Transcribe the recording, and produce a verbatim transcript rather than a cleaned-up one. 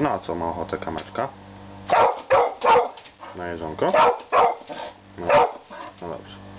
No a co ma ochotę kameczka? Na jedzonko? No, no dobrze.